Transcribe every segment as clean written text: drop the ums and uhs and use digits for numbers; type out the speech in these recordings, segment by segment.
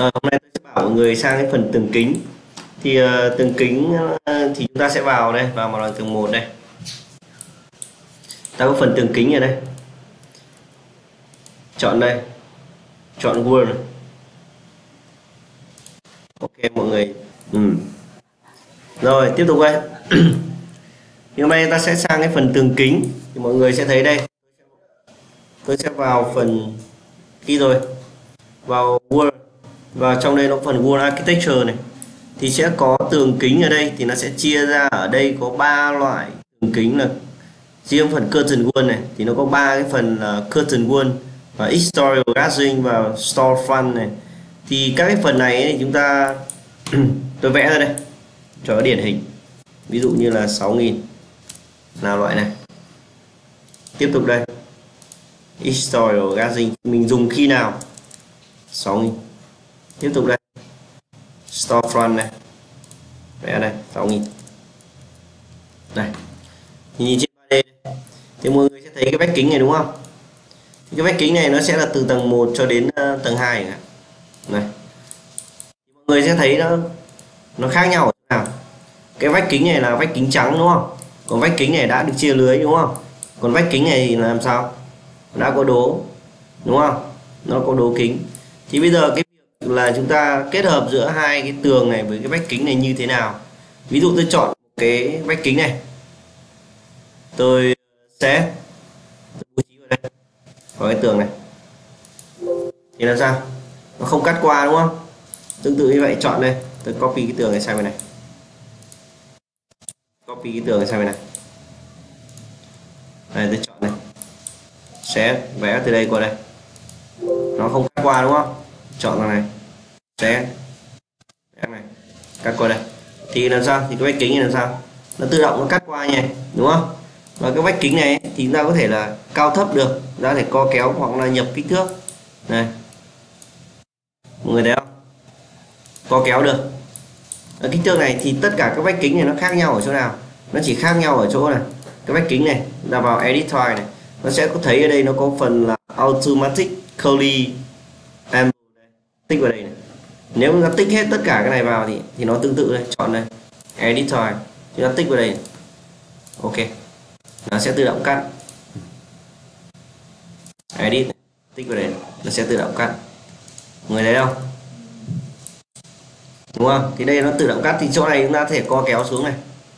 Hôm nay tôi sẽ bảo mọi người sang cái phần tường kính. Thì tường kính thì chúng ta sẽ vào đây, vào mặt bằng tường 1 đây. Ta có phần tường kính ở đây. Chọn đây. Chọn Word này. Ok mọi người. Rồi, tiếp tục đây. Thì hôm nay ta sẽ sang cái phần tường kính. Thì mọi người sẽ thấy đây. Tôi sẽ vào phần key rồi. Vào Word. Và trong đây nó có phần Word Architecture này. Thì sẽ có tường kính ở đây, thì nó sẽ chia ra ở đây có 3 loại tường kính. Là riêng phần curtain wall này thì nó có 3 cái phần là curtain wall và exterior glazing và storefront này. Thì các cái phần này ấy, chúng ta tôi vẽ ra đây cho cái điển hình, ví dụ như là 6.000 là loại này. Tiếp tục đây, exterior glazing mình dùng khi nào, 6.000. Tiếp tục đây, storefront này, vẽ đây 6.000 này. Thì nhìn trên 3D thì mọi người sẽ thấy cái vách kính này đúng không? Cái vách kính này nó sẽ là từ tầng 1 cho đến tầng 2 này. Mọi người sẽ thấy nó khác nhau ở chỗ nào. Cái vách kính này là vách kính trắng đúng không? Còn vách kính này đã được chia lưới đúng không? Còn vách kính này thì làm sao? Đã có đố đúng không? Nó có đố kính. Thì bây giờ cái việc là chúng ta kết hợp giữa hai cái tường này với cái vách kính này như thế nào? Ví dụ tôi chọn cái vách kính này, tôi sẽ bố trí vào đây, vào cái tường này, thì làm sao? Nó không cắt qua đúng không? Tương tự như vậy, chọn đây, tôi copy cái tường này sang bên này, copy cái tường này sang bên này. Đây tôi chọn này, sẽ vẽ từ đây qua đây, nó không cắt qua đúng không? Chọn vào này, sẽ vẽ này, cắt qua đây. Thì làm sao? Thì cái vách kính này làm sao? Nó tự động nó cắt qua nhỉ, đúng không? Và cái vách kính này thì chúng ta có thể là cao thấp được, chúng ta có thể co kéo hoặc là nhập kích thước này, mọi người thấy không? Co kéo được. Ở kích thước này thì tất cả các vách kính này nó khác nhau ở chỗ nào? Nó chỉ khác nhau ở chỗ này, cái vách kính này là vào edit file này, nó sẽ có thấy ở đây nó có phần là automatic curly amber, tích vào đây này. Nếu chúng ta tích hết tất cả cái này vào thì nó tương tự đây, chọn đây edit file, chúng ta tích vào đây này. Ok, nó sẽ tự động cắt. Edit này, tích vào đây này, nó sẽ tự động cắt, người thấy không? Đúng không? Thì đây nó tự động cắt, thì chỗ này chúng ta có thể co kéo xuống này.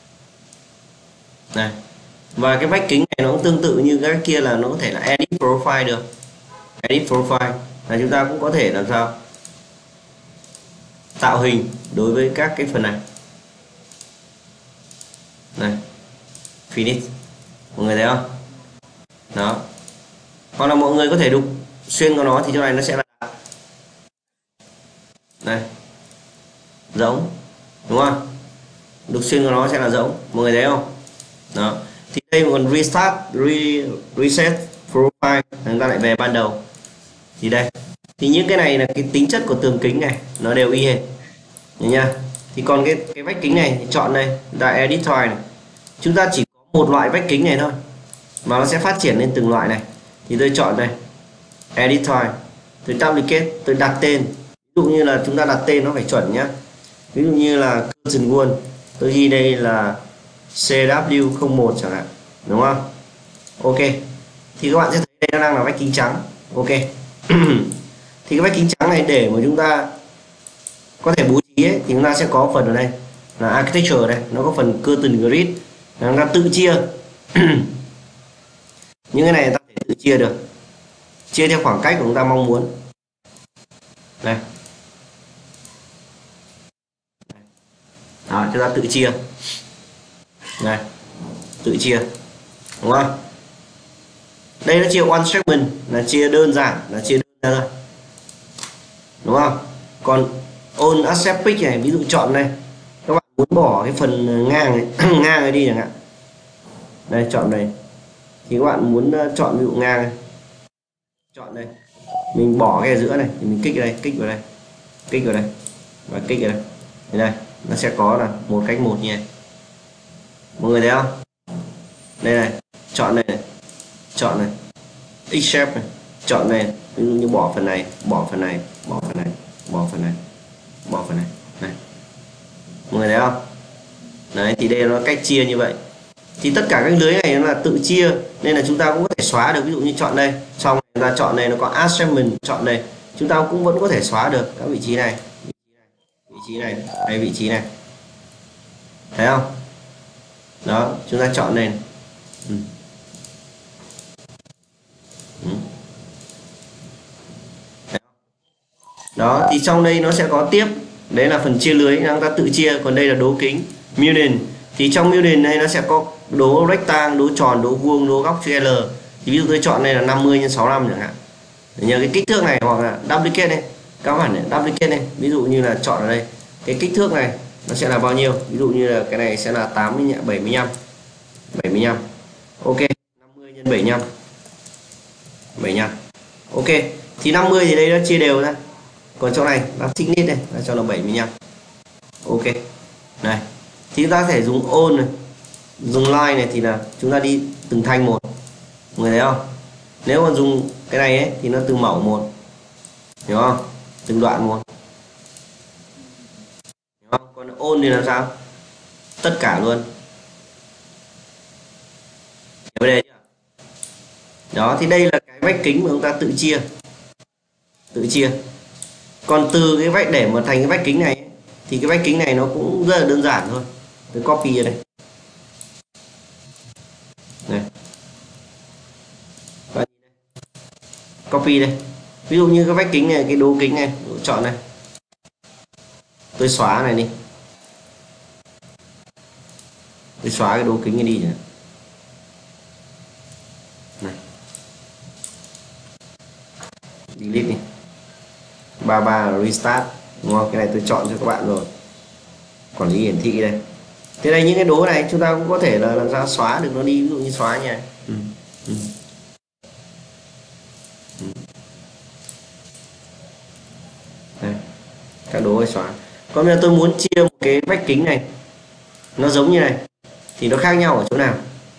Này. Và cái vách kính này nó cũng tương tự như cái kia, là nó có thể là edit profile được. Edit profile là chúng ta cũng có thể làm sao? Tạo hình đối với các cái phần này. Này. Finish. Mọi người thấy không? Đó. Hoặc là mọi người có thể đục xuyên vào nó, thì chỗ này nó sẽ là này, giống, đúng không? Đục xuyên vào nó sẽ là giống, mọi người thấy không? Đó. Thì đây còn restart, reset profile, chúng ta lại về ban đầu. Thì đây, thì những cái này là cái tính chất của tường kính này, nó đều y hệt nha. Thì còn cái vách kính này thì chọn đây, tại edit file này, chúng ta chỉ có một loại vách kính này thôi, mà nó sẽ phát triển lên từng loại này. Thì tôi chọn đây edit file, tôi duplicate, tôi đặt tên. Ví dụ như là chúng ta đặt tên nó phải chuẩn nhá. Ví dụ như là curtain wall, tôi ghi đây là CW01 chẳng hạn, đúng không? Ok, thì các bạn sẽ thấy đây nó đang là vách kính trắng. Ok. Thì cái vách kính trắng này để mà chúng ta có thể bố trí ấy, thì chúng ta sẽ có phần ở đây là architecture đây, nó có phần curtain grid, là chúng ta tự chia. Những cái này ta có thể tự chia được, chia theo khoảng cách của chúng ta mong muốn. Này. Đó, chúng ta tự chia. Này, tự chia, đúng không? Đây nó chia one segment, là chia đơn giản, là chia đơn ra thôi, đúng không? Còn on accept pick này, ví dụ chọn này, các bạn muốn bỏ cái phần ngang này, ngang này đi chẳng hạn. Đây, chọn đây, thì các bạn muốn chọn ví dụ ngang này, chọn đây, mình bỏ cái ở giữa này, thì mình kích đây, kích vào đây, kích vào đây và kích vào đây. Thế này, nó sẽ có là một cách một như này, mọi người thấy không? Đây này, chọn này, chọn này, X shape này, chọn này, ví dụ như bỏ phần này, bỏ phần này, bỏ phần này, bỏ phần này, bỏ phần này này, mọi người thấy không? Đấy, thì đây là cách chia như vậy. Thì tất cả các lưới này nó là tự chia nên là chúng ta cũng có thể xóa được. Ví dụ như chọn đây, xong chúng ta chọn đây, nó có assignment, chọn đây, chúng ta cũng vẫn có thể xóa được các vị trí này, vị trí này hay vị trí này, thấy không? Đó, chúng ta chọn này. Đó, thì trong đây nó sẽ có tiếp, đấy là phần chia lưới chúng ta tự chia, còn đây là đố kính Mudin. Thì trong Mudin này nó sẽ có đố rectangle, đố tròn, đố vuông, đố góc chữ L. Thì ví dụ tôi chọn đây là 50 x 65 chẳng hạn. Để nhớ cái kích thước này, hoặc là duplicate này, các bạn này, duplicate này, ví dụ như là chọn ở đây cái kích thước này nó sẽ là bao nhiêu, ví dụ như là cái này sẽ là 75. Ok, 50 x 75, 75. Ok, thì 50 thì đây nó chia đều ra, còn chỗ này nó thích nít này là cho nó 75. Ok, này thì chúng ta có thể dùng on này, dùng line này thì là chúng ta đi từng thanh một, người thấy không? Nếu mà dùng cái này ấy, thì nó từ mẫu một, hiểu không? Từng đoạn một, hiểu không? Còn on thì làm sao? Tất cả luôn. Hiểu đây chưa? Đó, thì đây là cái vách kính mà chúng ta tự chia. Còn từ cái vách để mà thành cái vách kính này ấy, thì cái vách kính này nó cũng rất là đơn giản thôi. Tôi copy ở đây. Này. Copy đây. Ví dụ như cái vách kính này, cái đố kính này, chọn này. Tôi xóa này đi. Tôi xóa cái đố kính này đi nhé. Này. Delete đi. 33 restart, đúng không? Cái này tôi chọn cho các bạn rồi. Quản lý hiển thị đây. Thế đây, những cái đố này chúng ta cũng có thể là làm sao xóa được nó đi, ví dụ như xóa nha. Đây. Các đố phải xóa. Còn bây giờ tôi muốn chia một cái vách kính này nó giống như này thì nó khác nhau ở chỗ nào?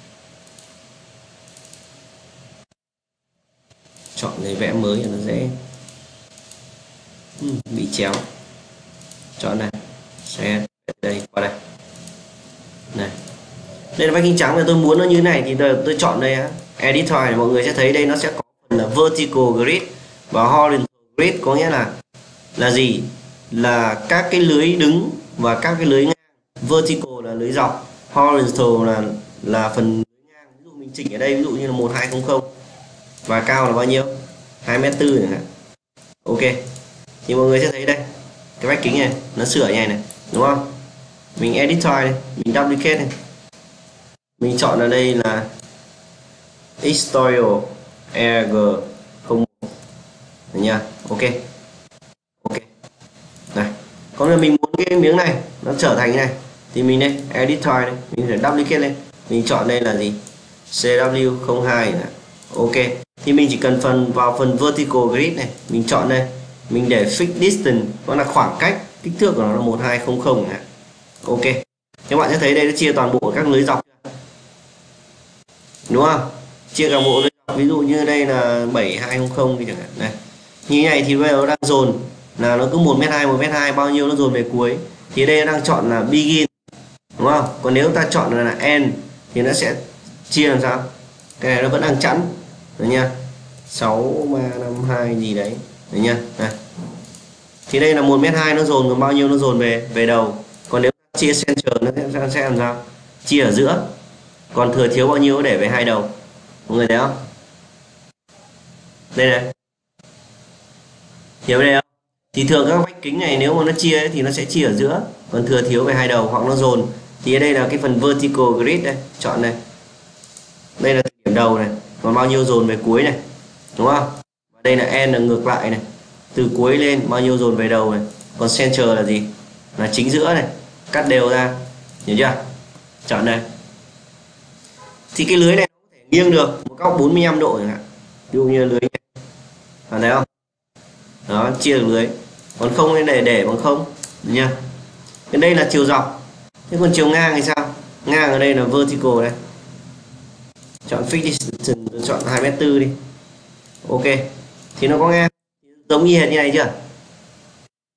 Chọn lấy vẽ mới cho nó dễ. Bị chéo. Chọn này, xe đây, qua đây này, đây là vách kính trắng, là tôi muốn nó như thế này thì tôi chọn đây á, editor này, mọi người sẽ thấy đây nó sẽ có phần là vertical grid và horizontal grid, có nghĩa là gì? Là các cái lưới đứng và các cái lưới ngang. Vertical là lưới dọc, horizontal là phần lưới ngang. Ví dụ mình chỉnh ở đây, ví dụ như là 1200 và cao là bao nhiêu? 2m4 chẳng hạn. Ok, thì mọi người sẽ thấy đây cái vách kính này nó sửa như này, đúng không? Mình editor này, mình duplicate này, mình chọn ở đây là Editorial EG01 nha. Ok, ok này. Còn là mình muốn cái miếng này nó trở thành cái này thì mình đây editor này, mình phải duplicate lên, mình chọn đây là gì? CW02 này. Ok, thì mình chỉ cần vào phần vertical grid này, mình chọn đây, mình để fixed distance, đó là khoảng cách, kích thước của nó là 1200 này. Ok, các bạn sẽ thấy đây nó chia toàn bộ các lưới dọc, đúng không? Chia cả bộ lưới dọc, ví dụ như đây là 7200 đi chẳng hạn này. Như này thì bây giờ nó đang dồn là nó cứ 1m2 bao nhiêu nó dồn về cuối, thì đây nó đang chọn là begin, đúng không? Còn nếu ta chọn là end thì nó sẽ chia làm sao? Cái này nó vẫn đang chẵn rồi nha, 6352 gì đấy, đấy nha. Này. Thì đây là 1m2 nó dồn còn bao nhiêu nó dồn về đầu. Còn nếu chia center nó sẽ làm sao? Chia ở giữa. Còn thừa thiếu bao nhiêu để về hai đầu. Mọi người thấy không? Đây này. Hiểu đây không? Thì thường các vách kính này nếu mà nó chia ấy, thì nó sẽ chia ở giữa, còn thừa thiếu về hai đầu hoặc nó dồn. Thì ở đây là cái phần vertical grid đây, chọn này. Đây là điểm đầu này, còn bao nhiêu dồn về cuối này. Đúng không? Và đây là end là ngược lại này. Từ cuối lên bao nhiêu dồn về đầu này. Còn center là gì? Là chính giữa này, cắt đều ra. Hiểu chưa? Chọn này. Thì cái lưới này có thể nghiêng được một góc 45 độ chẳng hạn. Ví dụ như lưới này. Bạn thấy không? Đó, chia được lưới. Còn không để bằng không. Được chưa? Cái đây là chiều dọc. Thế còn chiều ngang thì sao? Ngang ở đây là vertical đây. Chọn fixed distance, chọn 2m4 đi. Ok. Thì nó có ngang. Giống như hệt như này chưa?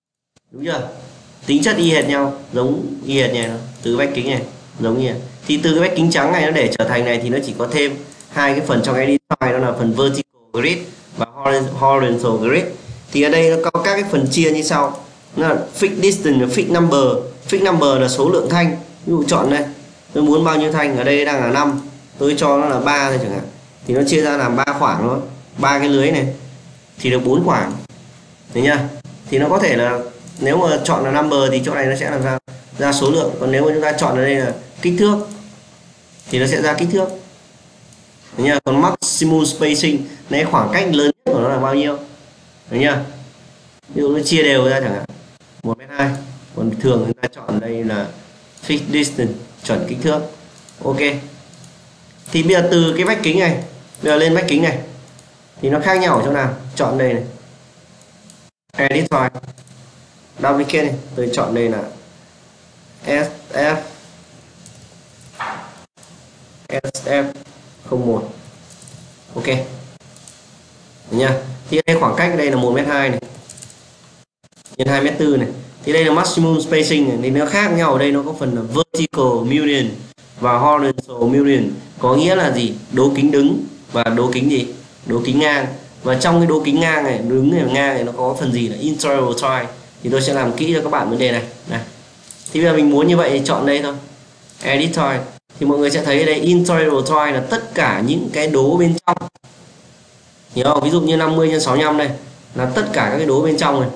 đúng chưa? Tính chất y hệt nhau, giống y hệt này, từ vách kính này giống như này. Thì từ cái vách kính trắng này nó để trở thành này thì nó chỉ có thêm hai cái phần trong edit file, đó là phần vertical grid và horizontal grid. Thì ở đây nó có các cái phần chia như sau, nó là fixed distance, fixed number. Fixed number là số lượng thanh, ví dụ chọn đây tôi muốn bao nhiêu thanh, ở đây đang là 5, tôi cho nó là 3 thôi chẳng hạn, thì nó chia ra làm 3 khoảng thôi, 3 cái lưới này thì được 4 khoảng, thấy nhá. Thì nó có thể là nếu mà chọn là number thì chỗ này nó sẽ làm ra số lượng, còn nếu mà chúng ta chọn ở đây là kích thước thì nó sẽ ra kích thước, thấy nhá. Còn maximum spacing này, khoảng cách lớn nhất của nó là bao nhiêu, thấy nhá. Ví dụ nó chia đều ra chẳng hạn 1m2, còn thường chúng ta chọn đây là fixed distance, chuẩn kích thước. Ok, thì bây giờ từ cái vách kính này bây giờ lên vách kính này thì nó khác nhau ở chỗ nào? Chọn đây này, edit file, duplicate này, tôi chọn đây là SF01. Ok, được nha. Thì đây khoảng cách đây là 1m2 này nhân 2m4 này, thì đây là maximum spacing này, thì nó khác nhau ở đây, nó có phần là vertical median và horizontal median, có nghĩa là gì? Đố kính đứng và đố kính gì? Đố kính ngang. Và trong cái đố kính ngang này, đứng này ngang này, nó có phần gì là interpolate, thì tôi sẽ làm kỹ cho các bạn vấn đề này. Này, thì bây giờ mình muốn như vậy thì chọn đây thôi, edit thôi, thì mọi người sẽ thấy ở đây interpolate là tất cả những cái đố bên trong, hiểu không? Ví dụ như 50x65 đây là tất cả các cái đố bên trong này,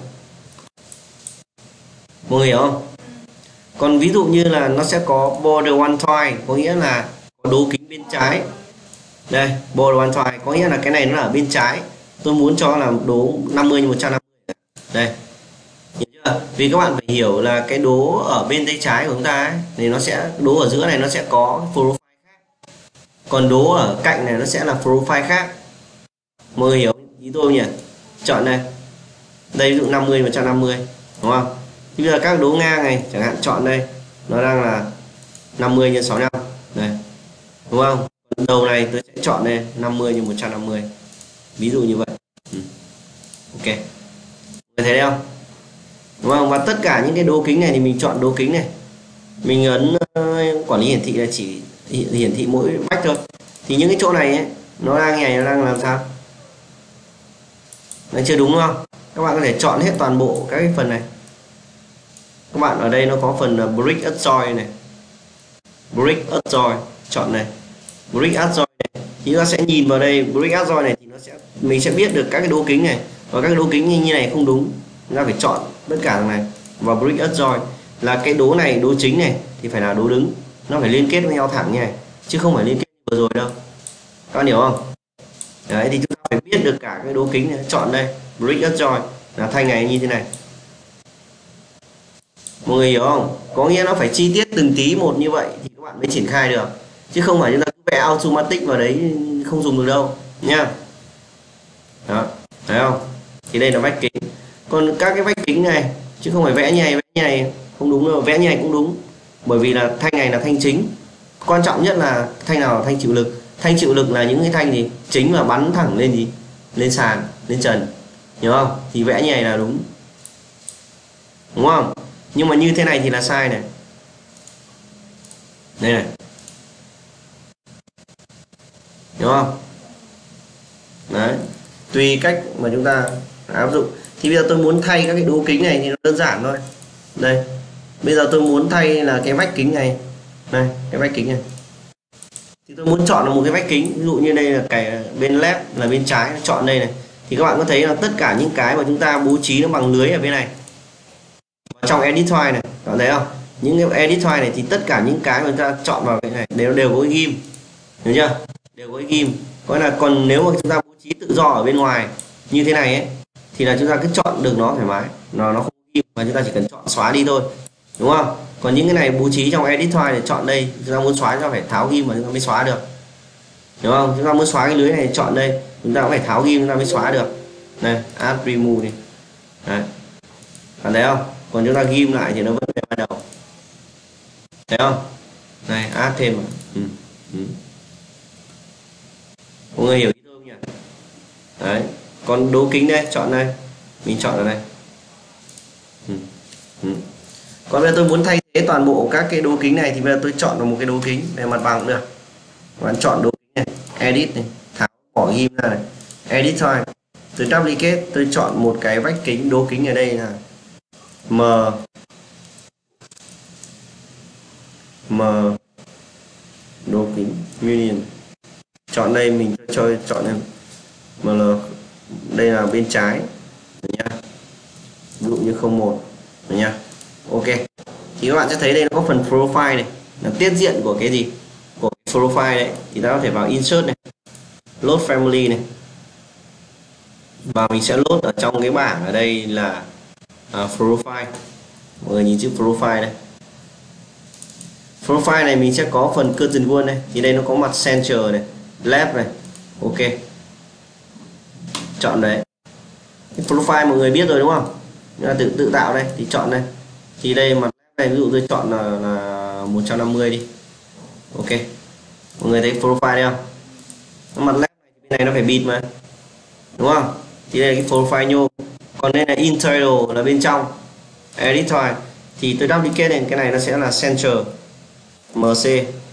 mọi người hiểu không? Còn ví dụ như là nó sẽ có border one tile, có nghĩa là có đố kính bên trái. Đây, border one tile có nghĩa là cái này nó ở bên trái, tôi muốn cho là đố 50x150. Đây, hiểu chưa? Vì các bạn phải hiểu là cái đố ở bên tay trái của chúng ta ấy, thì nó sẽ đố ở giữa này nó sẽ có profile khác, còn đố ở cạnh này nó sẽ là profile khác. Mọi người hiểu ý tôi không nhỉ? Chọn này, đây ví dụ 50x150, đúng không? Thì bây giờ các đố ngang này chẳng hạn, chọn đây nó đang là 50x65 này, đúng không? Đầu này tôi sẽ chọn đây 50x150, ví dụ như vậy. Ok, người thấy không? Đúng không? Và tất cả những cái đố kính này thì mình chọn đố kính này, mình ấn quản lý hiển thị là chỉ hiển thị mỗi vách thôi. Thì những cái chỗ này ấy, nó đang làm sao? Nó chưa đúng, không? Các bạn có thể chọn hết toàn bộ các cái phần này. Các bạn ở đây nó có phần brick adjoint này, brick adjoint, chọn này brick adjoint này, thì ta sẽ nhìn vào đây brick adjoint này thì nó sẽ, mình sẽ biết được các cái đố kính này, và các cái đố kính như này không đúng, chúng ta phải chọn tất cả này và brick adjoint là cái đố này, đố chính này thì phải là đố đứng, nó phải liên kết với nhau thẳng như này chứ không phải liên kết vừa rồi đâu, các bạn hiểu không? Đấy, thì chúng ta phải biết được cả cái đố kính này. Chọn đây brick adjoint là thanh này như thế này, mọi người hiểu không? Có nghĩa nó phải chi tiết từng tí một như vậy thì các bạn mới triển khai được, chứ không phải chúng ta cứ vẽ automatic vào đấy không dùng được đâu nha. Đó, thấy không? Thì đây là vách kính, còn các cái vách kính này chứ không phải vẽ như này không đúng đâu, vẽ như này cũng đúng, bởi vì là thanh này là thanh chính, quan trọng nhất là thanh nào là thanh chịu lực. Thanh chịu lực là những cái thanh gì chính và bắn thẳng lên gì, lên sàn, lên trần, hiểu không? Thì vẽ như này là đúng, đúng không? Nhưng mà như thế này thì là sai này, đây này, hiểu không? Đấy, tùy cách mà chúng ta áp dụng. Thì bây giờ tôi muốn thay các cái đố kính này thì nó đơn giản thôi. Đây, bây giờ tôi muốn thay là cái vách kính này, này cái vách kính này, thì tôi muốn chọn là một cái vách kính, ví dụ như đây là cái bên left là bên trái, chọn đây này, thì các bạn có thấy là tất cả những cái mà chúng ta bố trí nó bằng lưới ở bên này, trong edit file này, các bạn thấy không? Những cái edit file này thì tất cả những cái mà chúng ta chọn vào cái này đều có cái ghim, hiểu chưa? Đều có cái ghim. Còn nếu mà chúng ta bố trí tự do ở bên ngoài như thế này ấy, thì là chúng ta cứ chọn được nó thoải mái, nó không ghim, mà chúng ta chỉ cần chọn xóa đi thôi, đúng không? Còn những cái này bố trí trong edit file để chọn đây, chúng ta muốn xóa chúng ta phải tháo ghim mà chúng ta mới xóa được, hiểu không? Chúng ta muốn xóa cái lưới này chọn đây, chúng ta cũng phải tháo ghim chúng ta mới xóa được. Này, add remove đi. Đấy, bạn thấy không? Còn chúng ta ghim lại thì nó vẫn về ban đầu, thấy không? Này, add thêm mà. Mọi người hiểu ý tôi không nhỉ? Đấy, còn đố kính đây, chọn đây, mình chọn ở đây. Còn bây giờ tôi muốn thay thế toàn bộ các cái đố kính này thì bây giờ tôi chọn vào một cái đố kính về mặt bằng cũng được. Bạn chọn đố kính này, edit này, tháo bỏ ghim ra này, edit thôi. Tôi duplicate, tôi chọn một cái vách kính đố kính ở đây là m đố kính medium. Chọn đây mình cho chọn em ml, đây là bên trái nhá, ví dụ như 01 nhá. Ok, thì các bạn sẽ thấy đây nó có phần profile này, là tiết diện của cái gì, của cái profile đấy. Thì ta có thể vào insert này, load family này, và mình sẽ load ở trong cái bảng ở đây là profile. Mọi người nhìn chữ profile này, profile này mình sẽ có phần curtain wall này, thì đây nó có mặt center này, left này. Ok, chọn đấy. Cái profile mọi người biết rồi đúng không, là tự tạo đây thì chọn đây. Thì đây mặt này ví dụ tôi chọn là 150 đi. Ok, mọi người thấy profile đây không, mặt left này bên này nó phải bịt mà đúng không, thì đây là cái profile nhôm. Còn đây là internal là bên trong, edit thôi. Thì tôi duplicate lên cái này nó sẽ là center mc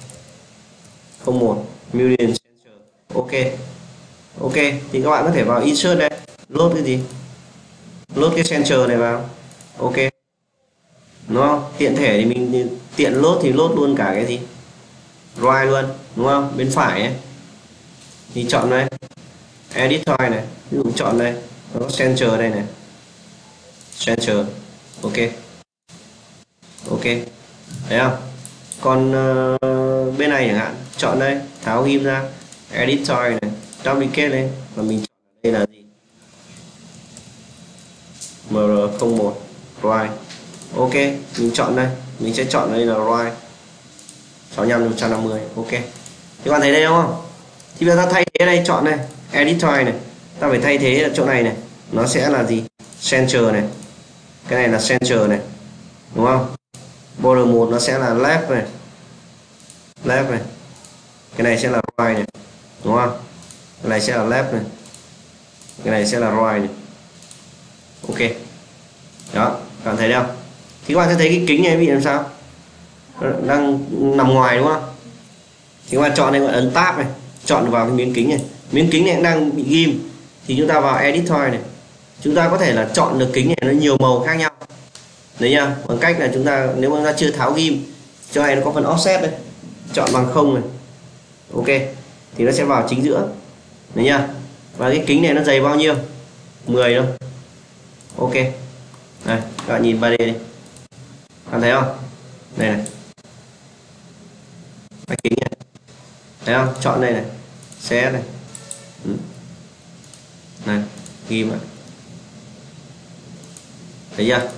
01 medium center. Ok, ok, thì các bạn có thể vào insert đây, load cái gì, load cái center này vào. Ok, đúng không, tiện thể thì mình tiện load thì load luôn cả cái gì, right luôn đúng không, bên phải ấy. Thì chọn đây edit thôi này, ví dụ chọn đây nó có center đây này, center. Ok, ok, thấy không. Còn bên này chẳng hạn, chọn đây tháo ghim ra, edit thôi này, duplicate lên, và mình chọn đây là gì, mr01 right. Ok, mình chọn đây, mình sẽ chọn đây là right 65/150. Ok, các bạn thấy đây đúng không. Thì bây giờ ta thay thế đây, chọn đây edit thôi này, ta phải thay thế ở chỗ này này, nó sẽ là gì, center này, cái này là center này đúng không. Border 1 nó sẽ là left này, left này, cái này sẽ là right này đúng không, cái này sẽ là left này, cái này sẽ là right này. Ok, đó, các bạn thấy không. Thì các bạn sẽ thấy cái kính này bị làm sao, đang nằm ngoài đúng không. Thì các bạn chọn đây, bạn ấn tab này, chọn vào cái miếng kính này, miếng kính này cũng đang bị ghim. Thì chúng ta vào edit thôi này, chúng ta có thể là chọn được kính này nó nhiều màu khác nhau đấy nhá, bằng cách là chúng ta, nếu mà chúng ta chưa tháo ghim, cho này nó có phần offset đây, chọn bằng 0 này. Ok, thì nó sẽ vào chính giữa đấy nhá. Và cái kính này nó dày bao nhiêu, 10 thôi. Ok, đây các bạn nhìn 3D đi, bạn thấy không, đây này, cái kính này thấy không, chọn đây này, xé này, này ghim lại, thấy chưa.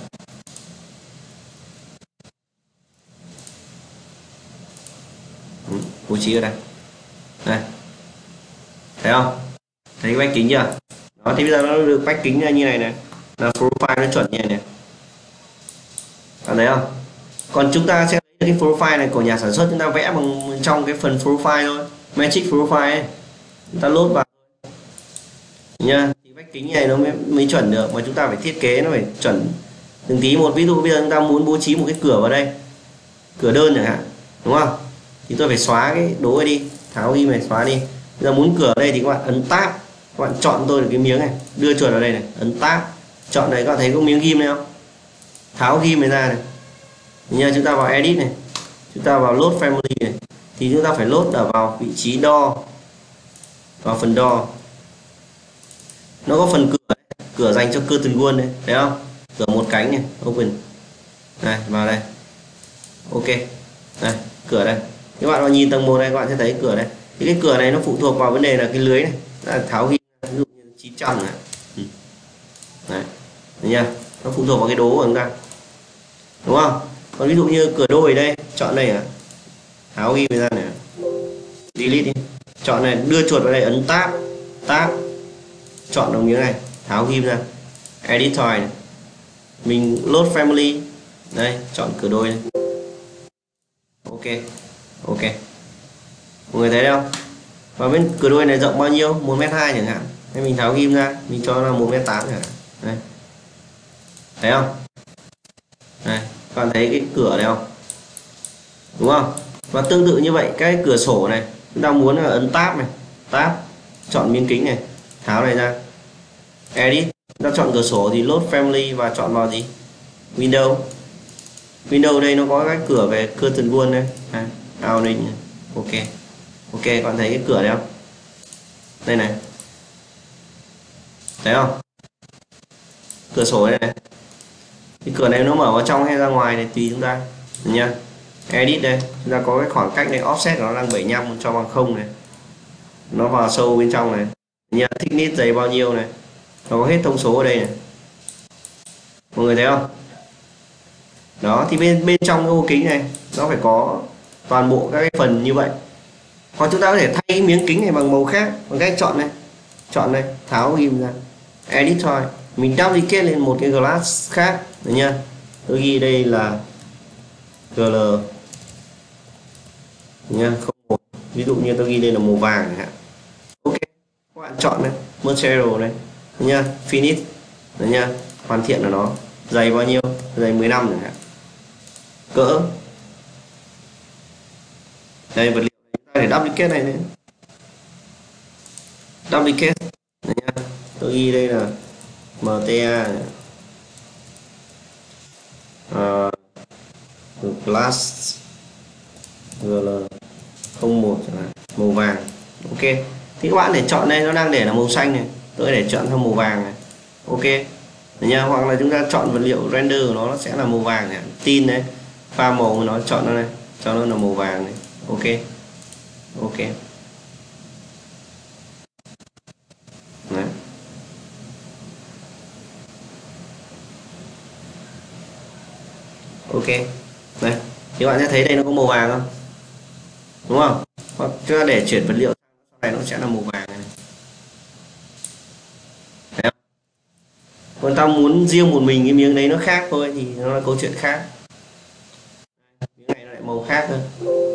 Bố trí ở đây, đây thấy không, thấy vách kính chưa đó. Thì bây giờ nó được vách kính như này này, là profile nó chuẩn như này này, bạn thấy không. Còn chúng ta sẽ lấy cái profile này của nhà sản xuất, chúng ta vẽ bằng trong cái phần profile thôi, magic profile ấy, chúng ta load vào nha. Thì vách kính này nó mới chuẩn được, mà chúng ta phải thiết kế nó phải chuẩn từng tí một. Ví dụ bây giờ chúng ta muốn bố trí một cái cửa vào đây, cửa đơn chẳng hạn đúng không, thì tôi phải xóa cái đố này đi, tháo ghim này xóa đi. Bây giờ muốn cửa ở đây thì các bạn ấn tab, các bạn chọn tôi được cái miếng này, đưa chuột vào đây này, ấn tab, chọn này, các bạn thấy có miếng ghim này không, tháo ghim này ra này nha. Chúng ta vào edit này, chúng ta vào load family này, thì chúng ta phải load ở vào vị trí door, vào phần door nó có phần cửa này, cửa dành cho curtain wall này, thấy không, cửa một cánh này, open này, vào đây. Ok, đây cửa đây, các bạn vào nhìn tầng 1 này, các bạn sẽ thấy cửa đây. Thì cái cửa này nó phụ thuộc vào vấn đề là cái lưới này, là tháo ghim, ví dụ như 900 này, đấy, thấy chưa, nó phụ thuộc vào cái đố của chúng ta đúng không. Còn ví dụ như cửa đôi đây, chọn đây tháo ghim ra này, delete đi, chọn này, đưa chuột vào đây, ấn tab, tab, chọn đồng miếng này, tháo ghim ra, edit thôi này, mình load family đây, chọn cửa đôi này. Ok, ok, mọi người thấy không. Và bên cửa đôi này rộng bao nhiêu, 1m2 chẳng hạn, nên mình tháo ghim ra, mình cho là 1m8 chẳng hạn, đây thấy không, đây Bạn thấy cái cửa này không, đúng không? Và tương tự như vậy cái cửa sổ này, chúng ta muốn là ấn tab này, tab, chọn miếng kính này, tháo này ra, edit, chúng ta chọn cửa sổ thì load family và chọn vào gì, Windows. Windows đây nó có cái cửa về curtain wall này, opening này. Ok, ok, bạn thấy cái cửa đấy không? Đây này, thấy không? Cửa sổ đây này, cái cửa này nó mở vào trong hay ra ngoài này tùy chúng ta nha. Edit đây, chúng ta có cái khoảng cách này, offset của nó đang 75 cho bằng 0 này, nó vào sâu bên trong này nha. Thickness dày bao nhiêu này, nó có hết thông số ở đây này, mọi người thấy không? Đó thì bên trong cái ô kính này nó phải có toàn bộ các cái phần như vậy. Hoặc chúng ta có thể thay cái miếng kính này bằng màu khác bằng cách chọn này, chọn này, tháo ghim ra, edit thôi, mình duplicate lên một cái glass khác được nha. Tôi ghi đây là GL nha, không một, ví dụ như tôi ghi đây là màu vàng chẳng hạn. Ok, các bạn chọn này, material này nha, finish được nha, hoàn thiện là nó dày bao nhiêu, dày 15 chẳng hạn, cỡ đây, vật liệu chúng ta để duplicate này nữa, duplicate đấy nha. Tôi ghi đây là MTA glass GL01 chẳng hạn, màu vàng. Ok, thì các bạn để chọn đây, nó đang để là màu xanh này, tôi để chọn theo màu vàng này. Ok đấy nha. Hoặc là chúng ta chọn vật liệu render của nó sẽ là màu vàng này, tin đấy, pha màu của nó chọn nó này, cho nó là màu vàng này. Ok, ok đấy. Ok đây, thì bạn sẽ thấy đây nó có màu vàng không, đúng không? Hoặc chúng ta để chuyển vật liệu sau này nó sẽ là màu vàng này. Thấy không? Còn ta muốn riêng một mình cái miếng đấy nó khác thôi thì nó là câu chuyện khác. Miếng này nó lại màu khác hơn.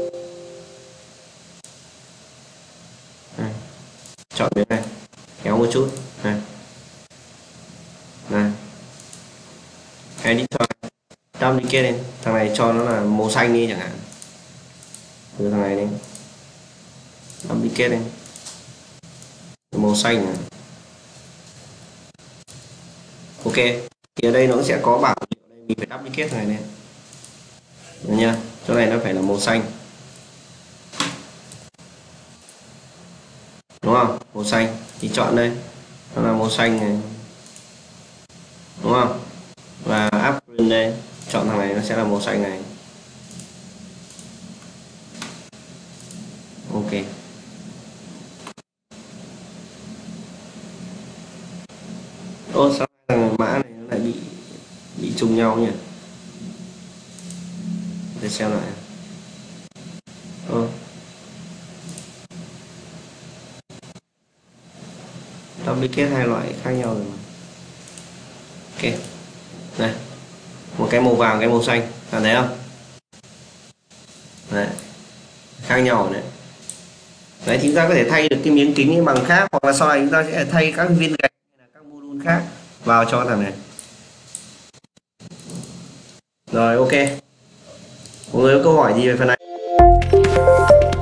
Đây. Chọn miếng này, kéo một chút này, này, edit thôi, duplicate lên, thằng này cho nó là màu xanh đi chẳng hạn, từ thằng này đi, duplicate lên màu xanh này. Ok, thì ở đây nó sẽ có bảng đây, mình phải duplicate này lên được nha, chỗ này nó phải là màu xanh, đúng không? Màu xanh thì chọn đây, nó là màu xanh này, đúng không? Và upprint đây, chọn thằng này nó sẽ là màu xanh này. Ok, ô sao thằng mã này nó lại bị trùng nhau nhỉ, để xem lại. Duplicate hai loại khác nhau rồi mà. Ok này, một cái màu vàng, cái màu xanh, bạn thấy không? Đấy, khác nhau đấy. Đấy, chúng ta có thể thay được cái miếng kính bằng khác, hoặc là sau này chúng ta sẽ thay các viên gạch hay là các module khác vào cho thằng này. Rồi ok, mọi người có câu hỏi gì về phần này?